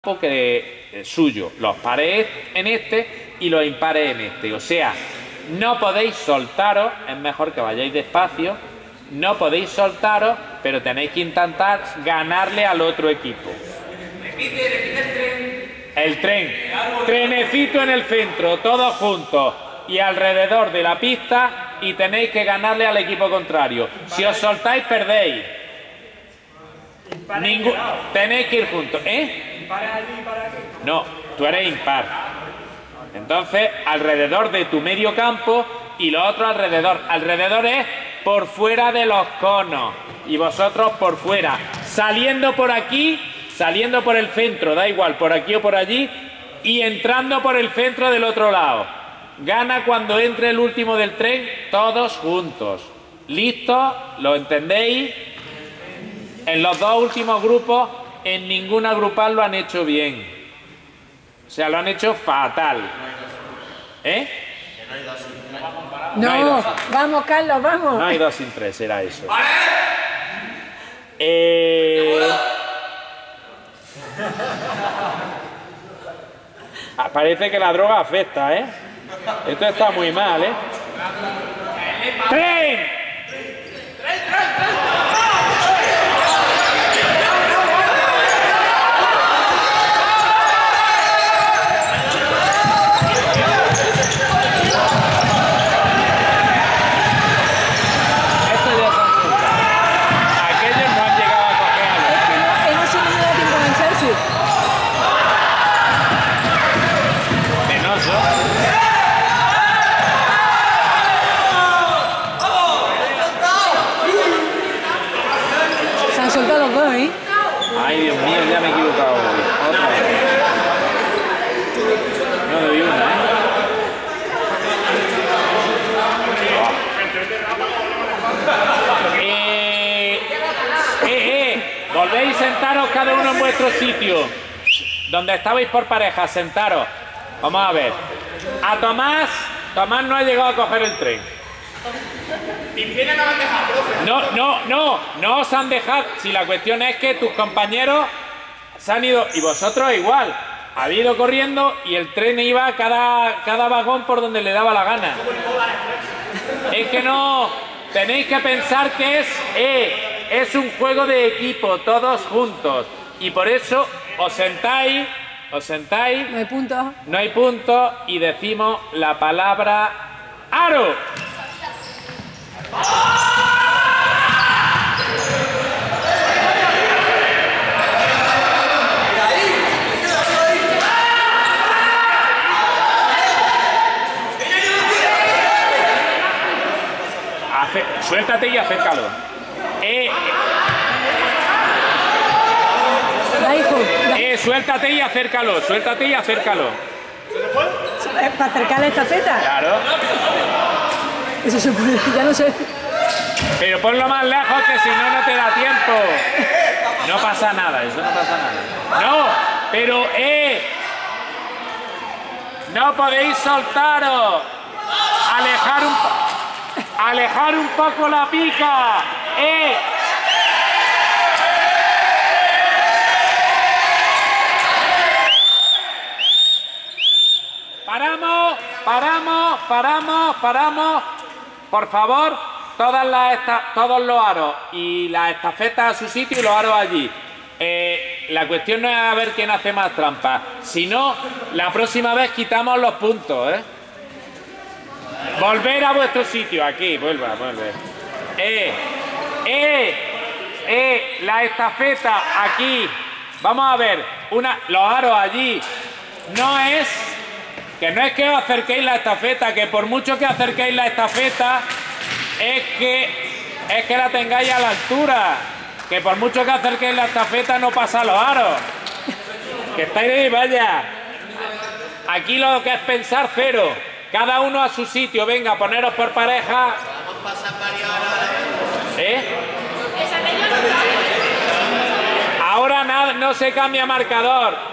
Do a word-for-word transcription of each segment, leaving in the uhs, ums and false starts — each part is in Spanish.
que eh, suyo, los pares en este y los impares en este, o sea, no podéis soltaros, es mejor que vayáis despacio, no podéis soltaros, pero tenéis que intentar ganarle al otro equipo. Repite, repite el tren. El tren, trenecito en el centro, todos juntos y alrededor de la pista, y tenéis que ganarle al equipo contrario. Si os soltáis, perdéis. Ningún... Tenéis que ir juntos, ¿eh? No, tú eres impar. Entonces, alrededor de tu medio campo y los otros alrededor. Alrededor es por fuera de los conos y vosotros por fuera. Saliendo por aquí, saliendo por el centro, da igual, por aquí o por allí, y entrando por el centro del otro lado. Gana cuando entre el último del tren, todos juntos. ¿Listos? ¿Lo entendéis? En los dos últimos grupos, en ninguna grupal lo han hecho bien. O sea, lo han hecho fatal. ¿Eh? No, no hay dos. Vamos, Carlos, vamos. No hay dos sin tres, era eso. Eh... Parece que la droga afecta, ¿eh? Esto está muy mal, ¿eh? ¡Tren! Ay, Dios mío, ya me he equivocado. Otra vez. No doy una, ¿eh? Oh. Eh, eh, eh. Volvéis, sentaros cada uno en vuestro sitio. Donde estabais por pareja, sentaros. Vamos a ver. A Tomás, Tomás no ha llegado a coger el tren. No, no, no, no os han dejado. Si la cuestión es que tus compañeros se han ido, y vosotros igual, habéis ido corriendo y el tren iba cada, cada vagón por donde le daba la gana. Es que no, tenéis que pensar que es, eh, es un juego de equipo, todos juntos. Y por eso os sentáis, os sentáis. No hay puntos. No hay puntos y decimos la palabra aro. Ace suéltate y acércalo. Eh, eh, suéltate y acércalo, suéltate y acércalo. ¿Para acercar la estafeta? Claro. Eso se puede, ya no sé. Pero ponlo más lejos, que si no, no te da tiempo. No pasa nada, eso no pasa nada. No, pero eh, no podéis soltaros. Alejar un, alejar un poco la pica. Eh. Paramos, paramos, paramos, paramos. Por favor, todas las esta, todos los aros y las estafetas a su sitio y los aros allí. Eh, la cuestión no es a ver quién hace más trampa. Si no, la próxima vez quitamos los puntos, ¿eh? Volver a vuestro sitio, aquí, vuelva, vuelve. Eh, eh, eh, la estafeta aquí. Vamos a ver, una, los aros allí. No es... Que no es que os acerquéis la estafeta, que por mucho que acerquéis la estafeta, es que, es que la tengáis a la altura. Que por mucho que acerquéis la estafeta no pasa los aros. Que estáis ahí, vaya. Aquí lo que es pensar, cero. Cada uno a su sitio, venga, poneros por pareja. ¿Eh? Ahora nada, no se cambia marcador.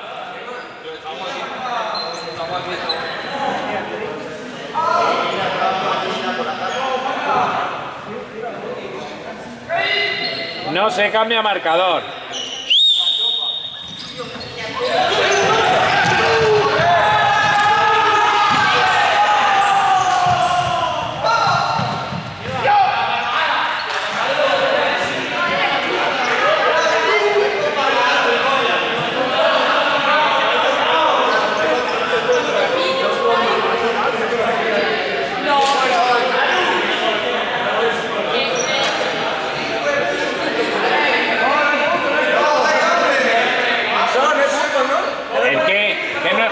No se cambia marcador.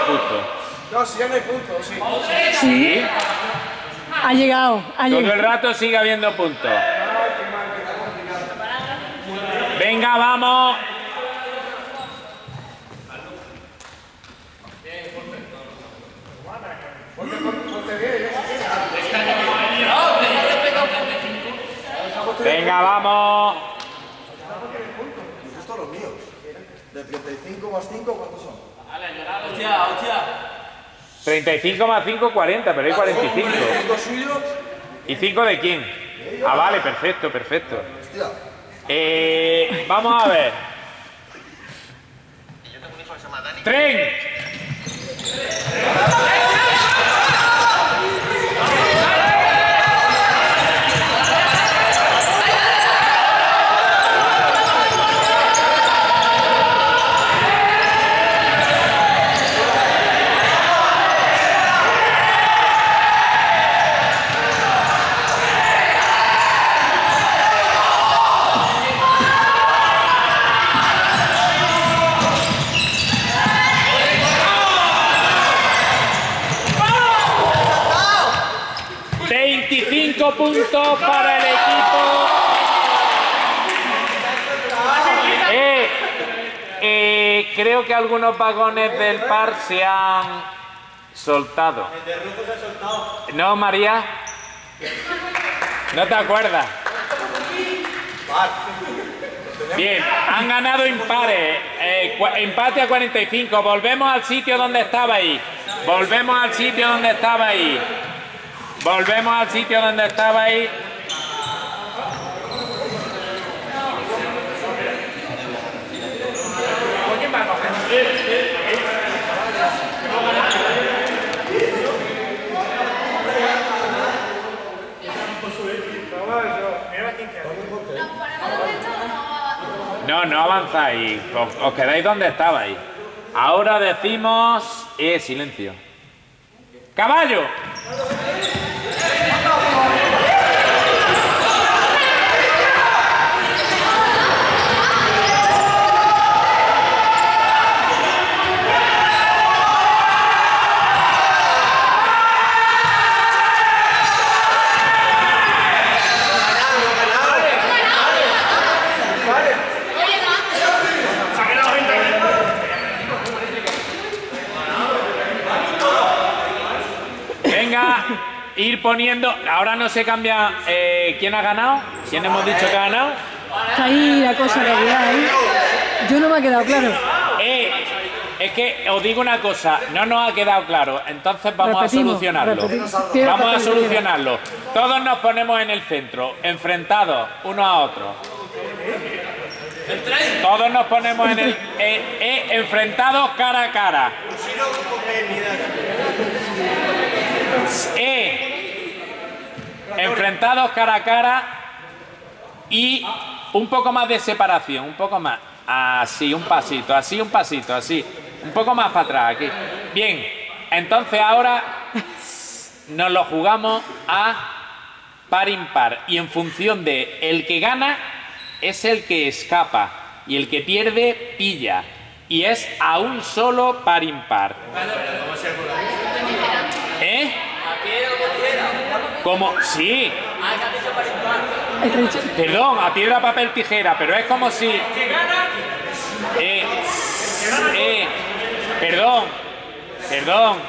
justo? No, si ya no hay puntos, sí. Sí. Ha llegado, ha Todo llegado. el rato sigue habiendo puntos. Venga, vamos. Venga, vamos. Esto es lo mío. De treinta y cinco más cinco, ¿cuántos son? Hostia, hostia. treinta y cinco más cinco, cuarenta, pero hay cuarenta y cinco. ¿Cinco suyos? ¿Y cinco de quién? Ah, vale, perfecto, perfecto. Hostia. Eh, vamos a ver. ¡Tren! veinticinco puntos para el equipo. Eh, eh, creo que algunos vagones del par se han soltado. El de Rufo se ha soltado. ¿No, María? ¿No te acuerdas? Bien, han ganado impares. Eh, empate a cuarenta y cinco. Volvemos al sitio donde estabais. Volvemos al sitio donde estabais. Volvemos al sitio donde estabais. No, no avanzáis. Os, os quedáis donde estabais. Ahora decimos... Eh, silencio. ¡Caballo! Ir poniendo, ahora no se cambia eh, quién ha ganado, quién hemos dicho que ha ganado. Está ahí la cosa regular, ¿eh? Yo no me ha quedado claro. Eh, es que os digo una cosa, no nos ha quedado claro, entonces vamos Repetimos, a solucionarlo. repetimos. Vamos a solucionarlo. Todos nos ponemos en el centro, enfrentados unos a otros. Todos nos ponemos en el eh, eh, enfrentados cara a cara. Eh, enfrentados cara a cara y un poco más de separación, un poco más, así, un pasito, así, un pasito, así, un poco más para atrás, aquí. Bien, entonces ahora nos lo jugamos a par impar y en función de el que gana es el que escapa y el que pierde pilla y es a un solo par impar. ¿Eh? ¿Cómo? Sí. Perdón, a piedra, papel, tijera, pero es como si... Eh, eh, perdón, perdón.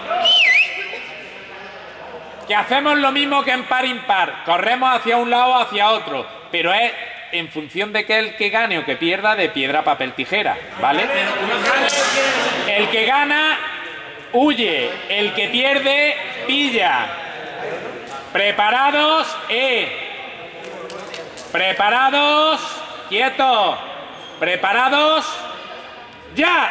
Que hacemos lo mismo que en par impar. Corremos hacia un lado o hacia otro, pero es en función de que el que gane o que pierda de piedra, papel, tijera, ¿vale? El que gana... huye, el que pierde, pilla. Preparados, eh. Preparados, quieto. Preparados, ya.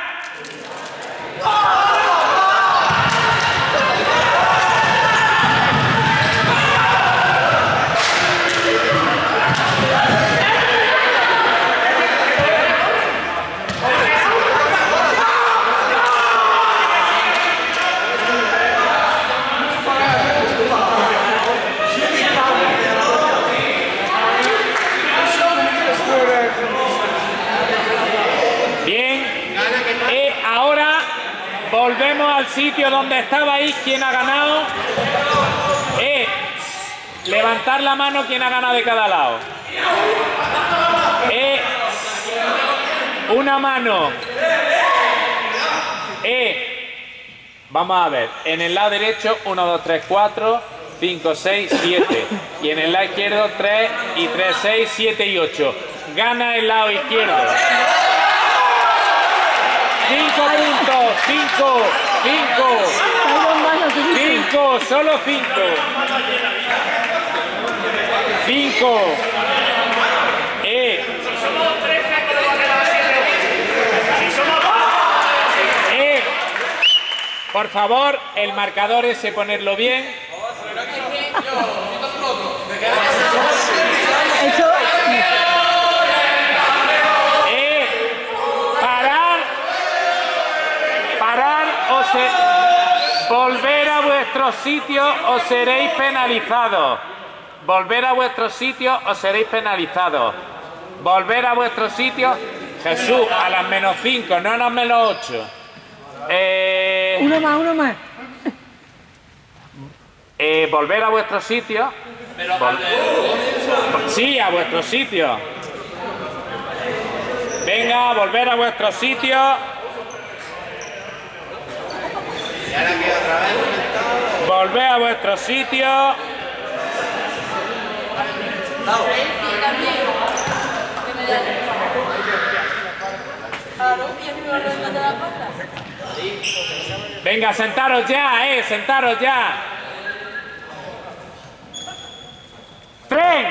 volvemos al sitio donde estabais. ¿Quién ha ganado? Eh, levantar la mano quien ha ganado de cada lado. Eh, una mano. Eh, vamos a ver. En el lado derecho, uno, dos, tres, cuatro, cinco, seis, siete. Y en el lado izquierdo, tres y tres, seis, siete y ocho. Gana el lado izquierdo. cinco puntos, cinco, cinco, cinco, solo cinco. cinco. Eh. Eh. Por favor, el marcador ese ponerlo bien. Eh. Parar. Parar o se... Volver a vuestro sitio o seréis penalizados. Volver a vuestro sitio o seréis penalizados. Volver a vuestro sitio. Jesús, a las menos cinco, no a las menos ocho. Eh, Uno más, uno más. Eh, volver a vuestro sitio. Vol sí, a vuestro sitio. Venga, volver a vuestro sitio. Volver a vuestro sitio. Venga, sentaros ya, eh, sentaros ya. ¡Tren!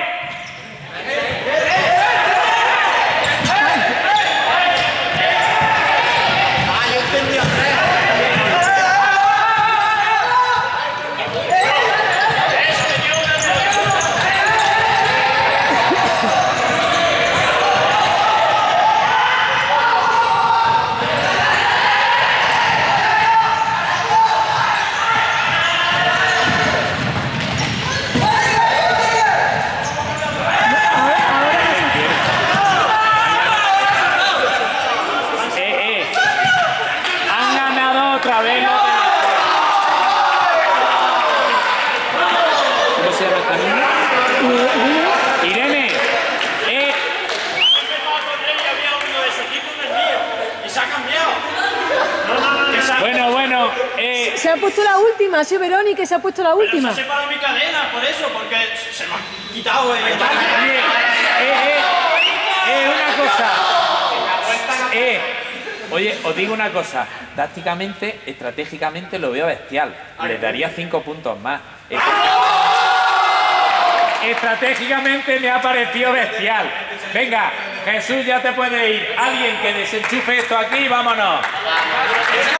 Se ha puesto la última, sí, Verónica, se ha puesto la última. Pero se ha separado mi cadena, por eso, porque se me ha quitado el... Eh, eh, eh, una cosa. Eh, oye, os digo una cosa. Tácticamente, estratégicamente lo veo bestial. Le daría cinco puntos más. Estratégicamente me ha parecido bestial. Venga, Jesús, ya te puedes ir. Alguien que desenchufe esto aquí, vámonos.